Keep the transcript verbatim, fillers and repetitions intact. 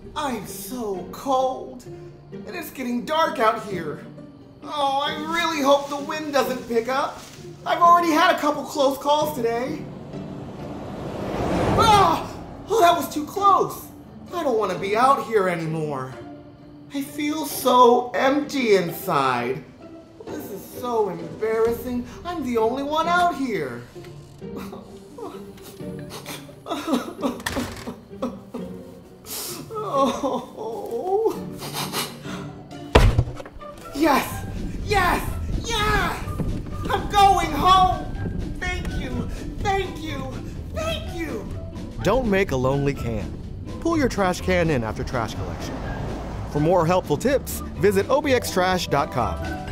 I'm so cold, and it's getting dark out here. Oh, I really hope the wind doesn't pick up. I've already had a couple close calls today. Ah! Oh, that was too close. I don't want to be out here anymore. I feel so empty inside. This is so embarrassing. I'm the only one out here. Oh. Yes! Yes! Yes! I'm going home! Thank you! Thank you! Thank you! Don't make a lonely can. Pull your trash can in after trash collection. For more helpful tips, visit O B X trash dot com.